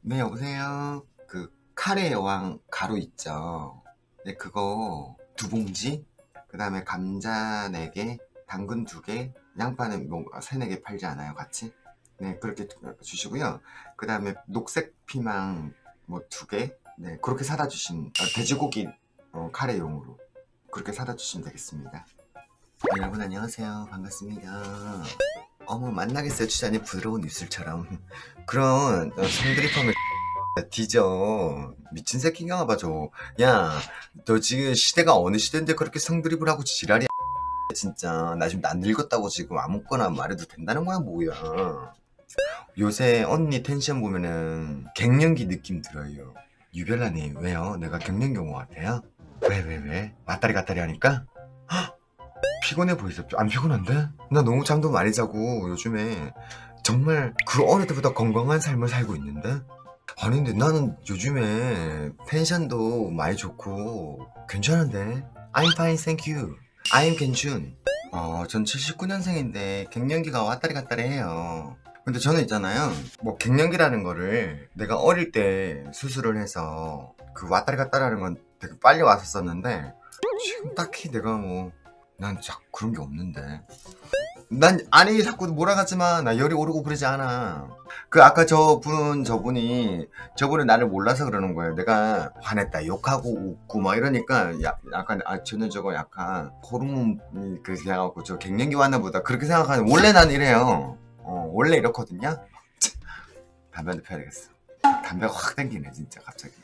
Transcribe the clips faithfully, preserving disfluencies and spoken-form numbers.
네, 여보세요. 그 카레 여왕 가루 있죠? 네, 그거 두 봉지, 그 다음에 감자 네 개, 당근 두 개, 양파는 뭐 세네 개 팔지 않아요, 같이? 네, 그렇게 주시고요. 그 다음에 녹색 피망 뭐 두 개, 네, 그렇게 사다 주시면, 아, 돼지고기 어, 카레용으로 그렇게 사다 주시면 되겠습니다. 네, 여러분 안녕하세요. 반갑습니다. 어머, 만나겠어요, 주자님 부드러운 입술처럼. 그런 어, 성드립하면 뒤져. 미친 새끼인가 봐, 저. 야, 너 지금 시대가 어느 시대인데 그렇게 성드립을 하고 지랄이야. 진짜. 나 지금 안 늙었다고 지금 아무거나 말해도 된다는 거야, 뭐야. 요새 언니 텐션 보면은 갱년기 느낌 들어요. 유별나님, 왜요? 내가 갱년기 온 것 같아요? 왜, 왜, 왜? 왔다리 갔다리 하니까? 헉! 피곤해 보이세요? 안 피곤한데? 나 너무 잠도 많이 자고 요즘에 정말 그 어느 때보다 건강한 삶을 살고 있는데? 아니 근데 나는 요즘에 텐션도 많이 좋고 괜찮은데? I'm fine, thank you. I'm 괜춘. 어, 전 칠십구 년생인데 갱년기가 왔다리 갔다리 해요. 근데 저는 있잖아요, 뭐 갱년기라는 거를 내가 어릴 때 수술을 해서 그 왔다리 갔다리 하는 건 되게 빨리 왔었었는데 지금 딱히 내가 뭐 난 자꾸 그런 게 없는데. 난 아니 자꾸 몰아가지마. 나 열이 오르고 그러지 않아. 그 아까 저분 저분이 저분은 나를 몰라서 그러는 거예요. 내가 화냈다 욕하고 웃고 막 이러니까 야, 약간 아 저는 저거 약간 호르몬 그 생각하고 저 갱년기 왔나 보다 그렇게 생각하는. 원래 난 이래요. 어 원래 이렇거든요. 담배 한 대 펴야 되겠어. 담배가 확 땡기네 진짜 갑자기.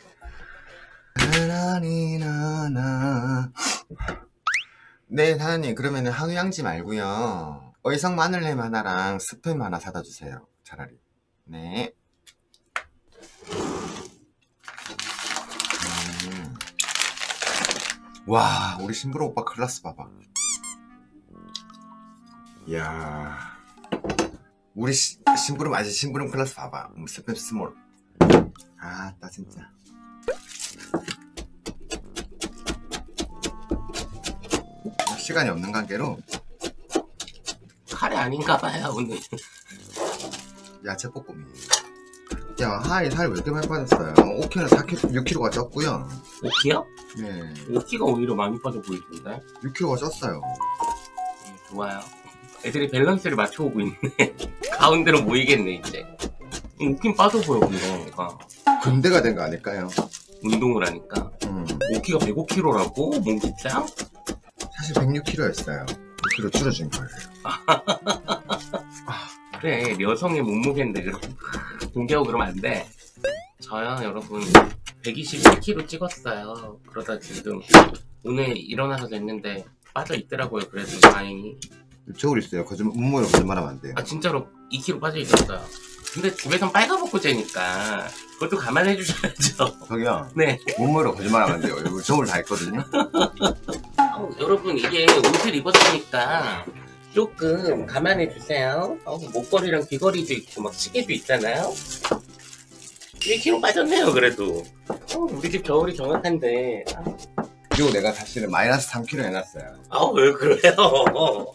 나나니나나. 네, 사장님, 그러면은 한우양지 말고요, 어이성 마늘햄 하나랑 스팸 하나 사다 주세요, 차라리. 네. 음. 와, 우리 신부로 오빠 클라스 봐봐. 이야, 우리 시, 신부름 아직 신부름 클라스 봐봐. 음, 스팸 스몰. 아, 나 진짜. 시간이 없는 관계로 카레 아닌가봐요 오늘. 야채 볶음이. 야, 하이 살 왜 이렇게 많이 빠졌어요? 오 킬로는 사 킬로그램, 육 킬로그램가 쪘고요. 오 킬로요? 네, 오 킬로가 오히려 많이 빠져 보이던데. 육 킬로그램가 쪘어요. 음, 좋아요. 애들이 밸런스를 맞춰오고 있네. 가운데로 모이겠네 이제. 음, 웃긴 빠져 보여 근데 얘가 군대가 된 거 아닐까요? 운동을 하니까. 음. 오 킬로가 백오 킬로라고? 몸집장? 사실 백육 킬로그램였어요. 육 킬로그램 줄어진 거예요. 그래 여성의 몸무게인데 그럼 공개하고 그러면 안 돼. 저요 여러분 백이십일 킬로그램 찍었어요. 그러다 지금 오늘 일어나서 됐는데 빠져 있더라고요. 그래도 다행히. 저울 있어요. 거짓말, 몸무게로 거짓말하면 안 돼요. 아 진짜로 이 킬로그램 빠져 있었어요. 근데 집에선 빨가벗고 재니까 그것도 감안해 주셔야죠. 저기요. 네. 몸무게로 거짓말하면 안 돼요. 여기 저울 다 있거든요. 어, 여러분 이게 옷을 입었으니까 조금 감안해 주세요. 어, 목걸이랑 귀걸이도 있고 막 시계도 있잖아요. 일 킬로그램 빠졌네요 그래도. 어, 우리 집 겨울이 정확한데. 그리고 내가 사실은 마이너스 삼 킬로그램 해놨어요. 아 왜 그래요?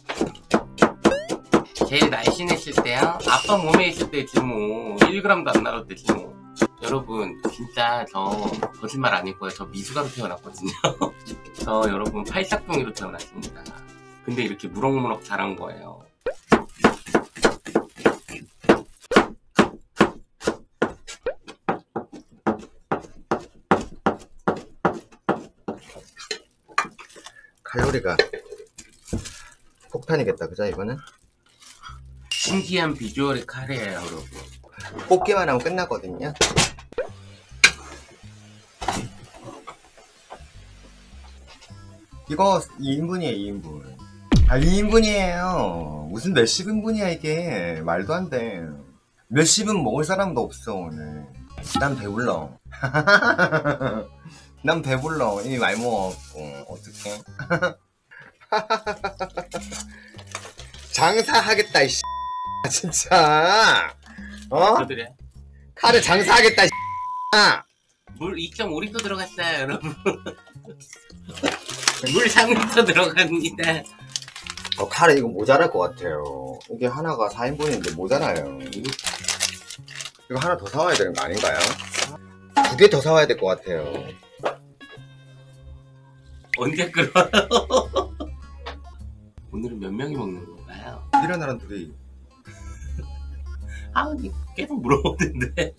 제일 날씬했을 때요? 아빠 몸에 있을 때지 뭐. 일 그램도 안 나갔대지 뭐. 여러분 진짜 저 거짓말 아니고요. 저 미숙아로 태어났거든요. 저 여러분 팔싹둥이로 태어났습니다. 근데 이렇게 무럭무럭 자란 거예요. 칼로리가 폭탄이겠다, 그죠, 이거는? 신기한 비주얼의 카레예요 여러분. 볶기만 하면 끝나거든요. 이거 이 인분이에요, 이 인분. 아, 이 인분이에요. 무슨 몇십 인분이야, 이게. 말도 안 돼. 몇십은 먹을 사람도 없어, 오늘. 난 배불러. 난 배불러. 이미 많이 먹었고. 어떡해. 장사하겠다, 이 진짜. 어? 저들이요. 카레 장사하겠다, 이 물 이 점 오 리터 들어갔어요 여러분. 물 삼 리터 들어갑니다. 어, 카레 이거 모자랄 것 같아요. 이게 하나가 사 인분인데 모자라요. 이거 하나 더 사와야 되는 거 아닌가요? 두 개 더 사와야 될 것 같아요. 언제 끓어요? 오늘은 몇 명이 먹는 건가요? 일어나는 둘이. 아, 계속 물어보는데.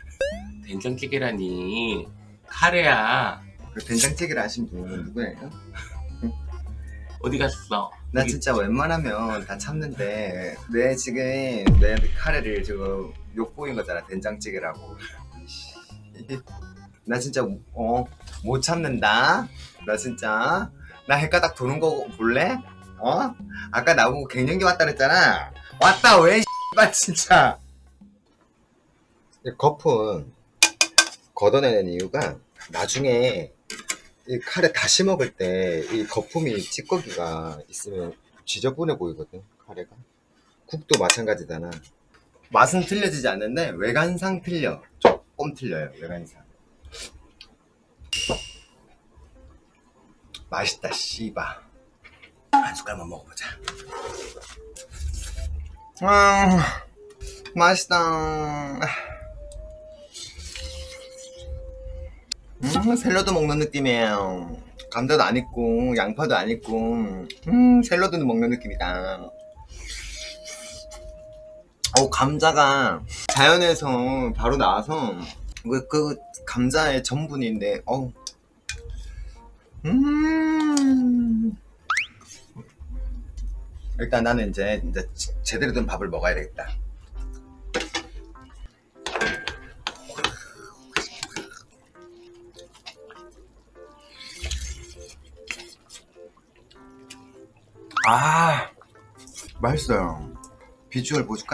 된장찌개라니. 카레야. 그 된장찌개를 하신 분은 누구예요? 어디 갔어? 나 여기- 진짜 웬만하면 다 참는데 내 지금 내 카레를 지금 욕보인 거잖아. 된장찌개라고. 나 진짜 어 못 참는다. 나 진짜 나 헷가닥 도는 거 볼래? 어? 아까 나보고 갱년기 왔다 그랬잖아. 왔다 왜 씨발 진짜. 거품 걷어내는 이유가 나중에 이 카레 다시 먹을 때 이 거품이 찌꺼기가 있으면 지저분해 보이거든. 카레가 국도 마찬가지잖아. 맛은 틀려지지 않는데 외관상 틀려. 조금 틀려요. 외관상. 맛있다 씨바. 한 숟갈만 먹어보자. 아 맛있다. 음 샐러드 먹는 느낌이에요. 감자도 안 있고 양파도 안 있고 음 샐러드는 먹는 느낌이다. 어 감자가 자연에서 바로 나와서 그, 그 감자의 전분인데 어 음 일단 나는 이제 이제 제대로 된 밥을 먹어야 되겠다. 아 맛있어요. 비주얼 보여줄까?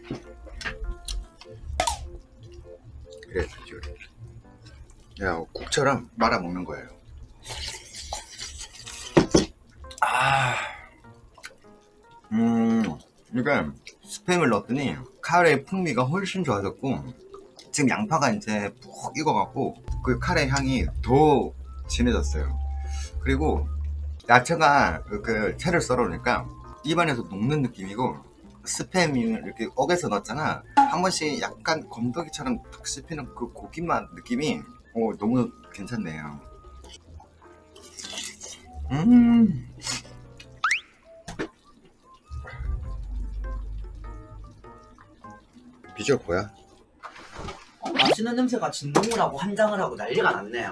그래 비주얼. 야 국처럼 말아 먹는 거예요. 아, 음 이게 스팸을 넣었더니 카레의 풍미가 훨씬 좋아졌고 지금 양파가 이제 푹 익어갖고 그 카레 향이 더 진해졌어요. 그리고 야채가 그 채를 썰어놓으니까 입안에서 녹는 느낌이고 스팸을 이렇게 억에서 넣었잖아. 한 번씩 약간 건더기처럼 탁 씹히는 그 고기맛 느낌이 어, 너무 괜찮네요. 음 비주얼 뭐야? 어, 맛있는 냄새가 진동을 하고 환장을 하고 난리가 났네요.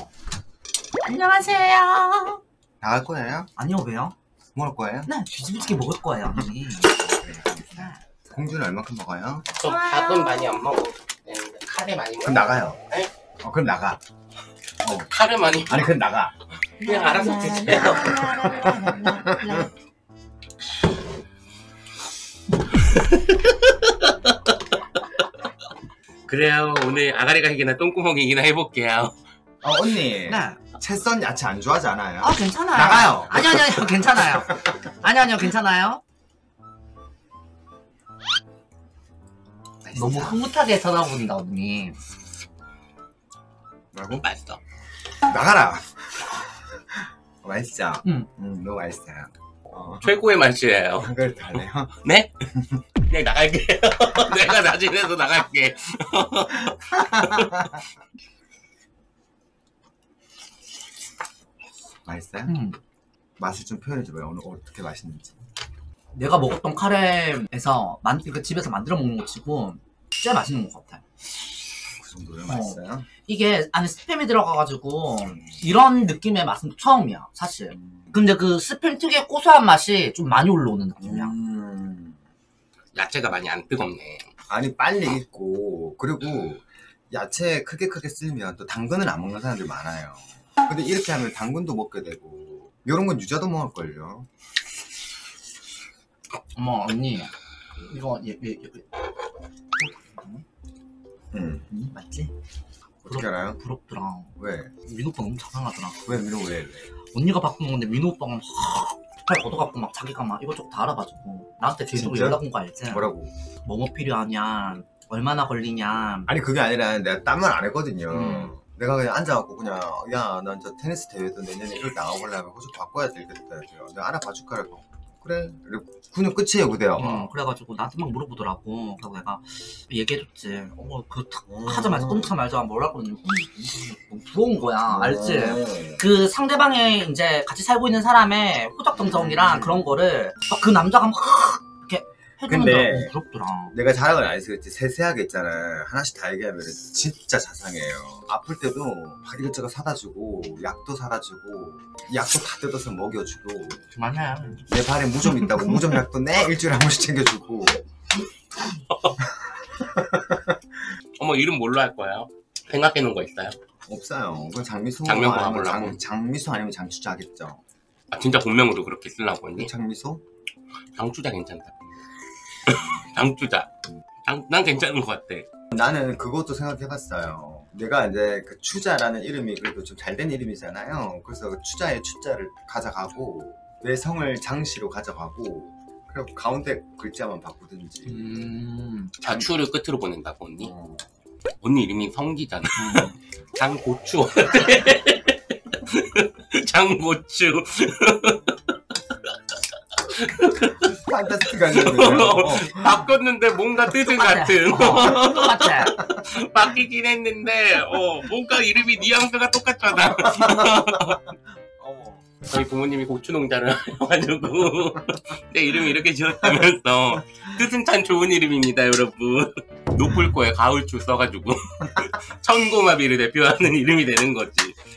안녕하세요. 나갈 거예요? 아니요, 왜요? 먹을 거예요? 네, 뒤집어지게 먹을 거예요, 언니. 그래, 공주는 얼마큼 먹어요? 저 밥은 많이 안 먹어. 네, 카레 많이 먹어. 그럼 나가요. 네? 어 그럼 나가. 카레 많이 아니 그럼 나가. 그냥 알아서 드세요. 그래요. 오늘 아가리 가기나 똥구멍이기나 해볼게요. 어 언니. 네. 채썬 야채 안 좋아하지 않아요? 아, 괜찮아요. 나가요. 아니, 아니, 아니, 괜찮아요. 아니, 아니요, 괜찮아요. 너무 흐뭇하게 쳐다본다, 언니. 뭐라고? 맛있어. 나가라. 맛있죠? 응. 음, 너무 맛있어요. 어. 최고의 맛이에요. 한 그릇 더 할래요? 네? 그냥 나갈게요. 내가 나중에서 나갈게. 맛있어요? 음. 맛을 좀 표현해줘봐요. 오늘 어떻게 맛있는지. 내가 먹었던 카레에서 만, 그 집에서 만들어 먹는 거 치고 진짜 맛있는 것 같아. 그 정도로 어. 맛있어요? 이게 안에 스팸이 들어가가지고 이런 느낌의 맛은 처음이야, 사실. 음. 근데 그 스팸 특유의 고소한 맛이 좀 많이 올라오는 느낌이야. 음. 야채가 많이 안 뜨겁네. 아니 빨리 익고 그리고 야채 크게 크게 쓸면 또 당근을 안 먹는 사람들 많아요. 근데 이렇게 하면 당근도 먹게 되고 이런 건 유자도 먹을걸요. 어머, 언니. 이거, 얘, 얘, 얘. 응. 언니, 맞지? 어떻게 알아요? 부럽더라. 왜? 민호 오빠 너무 자상하더라. 왜 민호 왜? 왜? 언니가 바꾼 건데 민호 오빠가 막 팔 걷어갖고 막 자기가 막 이것저것 다 알아봐주고 나한테 제대로 진짜? 연락 온 거 알지? 뭐라고? 뭐뭐 필요하냐, 얼마나 걸리냐. 아니 그게 아니라 내가 딴 말 안 했거든요. 음. 내가 그냥 앉아갖고 그냥 야 난 저 테니스 대회도 내년에 이걸 나가보려면 호주 바꿔야 되겠다. 내가 알아봐 줄까라고. 그래. 그냥 끝이에요, 그대요. 응, 그래가지고 나한테 막 물어보더라고. 그래서 내가 얘기해줬지. 어, 그 탁 하자마자 똥차 말자 뭐라고 했는데 너무 부러운 거야. 알지? 그 상대방의 이제 같이 살고 있는 사람의 호적정정이랑 그런 거를 막 그 남자가 막 이렇게 해주는데 근데 너무 부럽더라. 내가 자랑을 안 해서 그렇지 세세하게 있잖아. 하나씩 다 얘기하면 진짜 자상해요. 아플 때도 막 이것저것 사다 주고 약도 사다 주고 약도 다 뜯어서 먹여주고 그만해. 내 발에 무좀 있다고 무좀 약도 내 일주일에 한 번씩 챙겨주고. 어머 이름 뭘로 할 거예요? 생각해 놓은 거 있어요? 없어요. 그건 장미소 장명고 아니면 가보려고? 장, 장미소 아니면 장추자 하겠죠. 아 진짜 본명으로 그렇게 쓰려고 했니? 장미소? 장추자 괜찮다. 장추자. 장, 난 괜찮은 것 같아. 나는 그것도 생각해봤어요. 내가 이제 그 추자라는 이름이 그래도 좀 잘된 이름이잖아요. 그래서 그 추자의 추자를 가져가고 내 성을 장씨로 가져가고 그리고 가운데 글자만 바꾸든지. 음. 자추를 끝으로 보낸다고 언니? 어. 언니 이름이 성기잖아. 장고추. 장고추. 판타스틱한 이름이에요. 어. 바꿨는데 뭔가 뜻은 같은. 어, 똑같아. 바뀌긴 했는데 어 뭔가 이름이 뉘앙스가 똑같잖아. 어. 저희 부모님이 고추 농장을 해가지고 내 이름이 이렇게 지었다면서 뜻은 참 좋은 이름입니다 여러분. 높을 거에 가을추 써가지고 천고마비를 대표하는 이름이 되는 거지.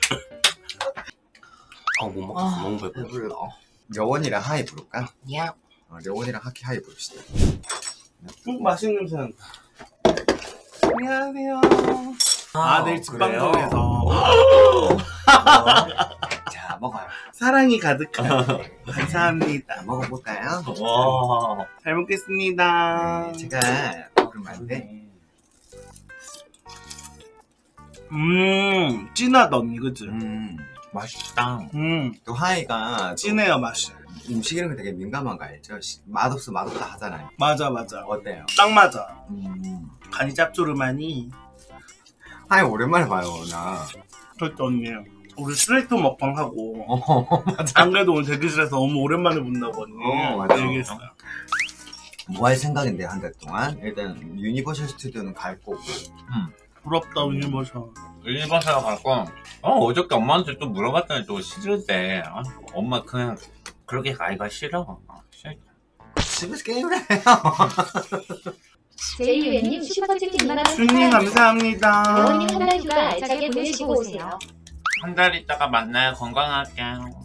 아 못 먹겠어. 아, 너무 배고파. 배불러. 여원이랑 하이 부를까? 야. 어, 여원이랑 하키 하이 부릅시다. 음, 맛있는 냄새 난다. 안녕하세요. 아, 내일 집방송에서 어. 자, 먹어요. 사랑이 가득한 감사합니다. 먹어볼까요? 와, 잘 먹겠습니다. 제가 먹으면 안 돼? 음, 진하다 언니, 그치? 음, 맛있다. 음, 또 하이가 또 진해요 맛이. 음식 이런 거 되게 민감한 거 알죠? 시- 맛없어 맛없다 하잖아요. 맞아 맞아. 어때요? 딱 맞아. 음. 간이 짭조름하니. 하이 오랜만에 봐요, 나. 그렇죠 언니. 우리 스트레이트 먹방 하고 어, 안 그래도 오늘 대기실에서 너무 오랜만에 본다고 언니. 어, 맞아. 얘기했어요. 뭐 할 생각인데, 한 달 동안? 일단, 유니버셜 스튜디오는 갈 거고. 부럽다 유니버셜. 유니버설 갖고 어 어저께 엄마한테 또 물어봤더니 또 싫은데 아, 엄마 그냥 그렇게 가기가 싫어. 아, 싫- 집에서 게임을 해. 제이유엔님 슈퍼챗 일 만 원 순님 감사합니다. 여원님 한 달 휴가 알차게 보내시고 오세요. 한 달 있다가 만나요. 건강하게.